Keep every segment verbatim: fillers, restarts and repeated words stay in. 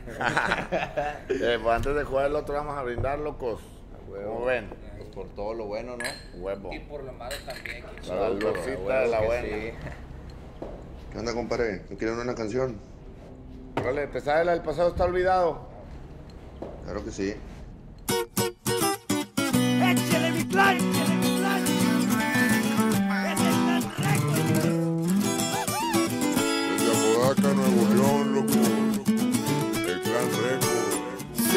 eh, pues antes de jugar el otro vamos a brindar, locos. ¿Cómo ven? Pues por todo lo bueno, ¿no? Huevo. Y por lo malo también. La dulcita de la buena. Sí. ¿Qué onda, compadre? ¿No quieren una canción? Vale, ¿te sabes la del pasado está olvidado? Claro que sí. Échale mi clan, échale mi clan. Es el Clan Records. Desde Apodaca, Nuevo León, loco. El Clan Records.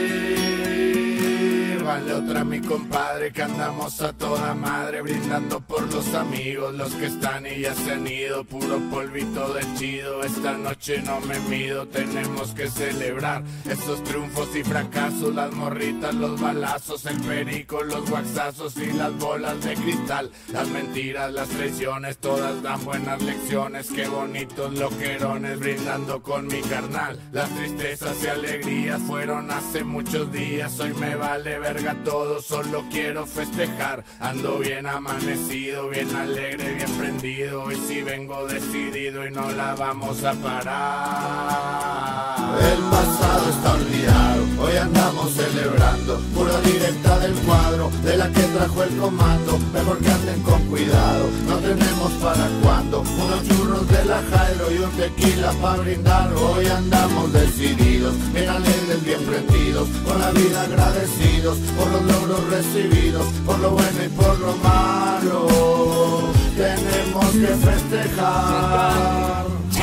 Sí, vale otra mi compadre que andamos a toda madre brindando por los amigos, los que están y ya se han ido, puro polvito del chido. Esta noche no me mido, tenemos que celebrar esos triunfos y fracasos, las morritas, los balazos, el perico, los guaxazos y las bolas de cristal, las mentiras, las traiciones, todas dan buenas lecciones. Qué bonitos loquerones brindando con mi carnal. Las tristezas y alegrías fueron hace muchos días, hoy me vale verga todo, solo quiero festejar. Ando bien amanecido, bien alegre, bien prendido, hoy sí vengo decidido y no la vamos a parar. El pasado está olvidado, hoy andamos celebrando, pura directa del cuadro, de la que trajo el comando, mejor que anden con cuidado, no tenemos para cuando, unos churros de la Jairo y un tequila pa' brindar, hoy andamos decididos, bien alegres, bien prendidos, con la vida agradecidos, por los logros recibidos, por lo bueno y por lo malo, tenemos que festejar.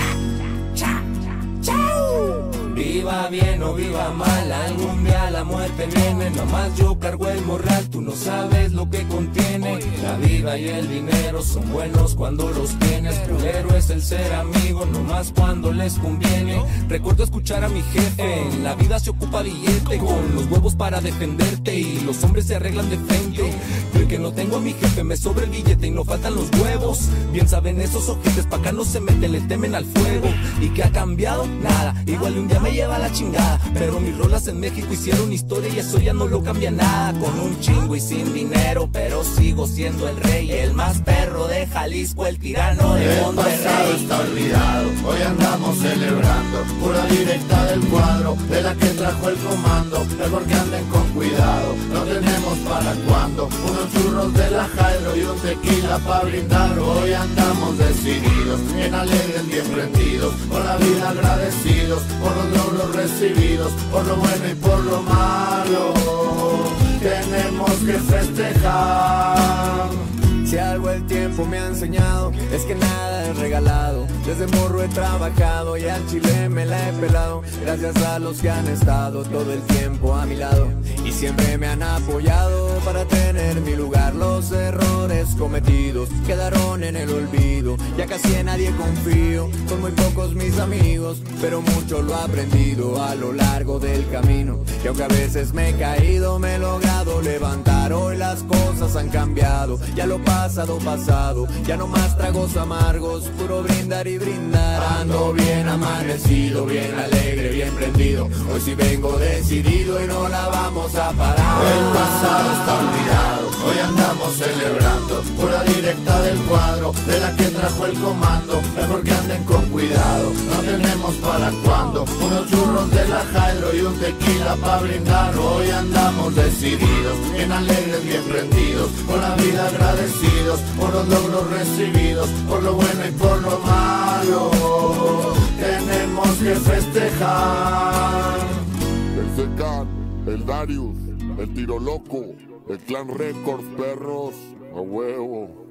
Viva bien o viva mal, algún día la muerte viene. Nomás yo cargo el morral, tú no sabes lo que contiene. La vida y el dinero son buenos cuando los tienes, pero es el ser amigo nomás cuando les conviene. Recuerdo escuchar a mi jefe, en la vida se ocupa billete, con los huevos para defenderte y los hombres se arreglan de frente. Creo que no tengo a mi jefe, me sobra el billete y no faltan los huevos. Bien saben esos ojetes, pa' acá no se meten, le temen al fuego. ¿Y qué ha cambiado? Nada, igual un día me lleva la chingada, pero mis rolas en México hicieron historia y eso ya no lo cambia nada. Con un chingo y sin dinero, pero sigo siendo el rey, el más perro de Jalisco, el tirano de Monterrey. El pasado está olvidado, hoy andamos celebrando, pura directa del cuadro, de la que trajo el comando, mejor que anden con cuidado, no tenemos para cuando, unos churros de la Jairo y un tequila pa' brindar, hoy andamos decididos, bien alegres, bien prendidos, con la vida agradecidos, por los logros recibidos, por lo bueno y por lo malo, tenemos que festejar. Si algo el tiempo me ha enseñado es que nada es regalado. Desde morro he trabajado y al chile me la he pelado, gracias a los que han estado todo el tiempo a mi lado y siempre me han apoyado para tener mi lugar. Los errores cometidos quedaron en el olvido, ya casi en nadie confío, son muy pocos mis amigos, pero mucho lo he aprendido a lo largo del camino. Y aunque a veces me he caído, me he logrado levantar. Hoy las cosas han cambiado, ya lo pasado, pasado, ya no más tragos amargos, puro brindar y brindar. Ando bien amanecido, bien alegre, bien prendido, hoy sí vengo decidido y no la vamos a parar. El pasado está olvidado, hoy andamos celebrando, pura directa del cuadro, de la que trajo el comando, mejor que anden con cuidado, no tenemos para cuando, unos churros de la Jairo y un tequila pa' brindar, hoy andamos decididos, bien alegres, bien prendidos, con la vida agradecidos, por los logros recibidos, por lo bueno y por lo malo, tenemos que festejar. El Zecan, el Darius, el Tiro Loco, el Clan Records, perros, a huevo.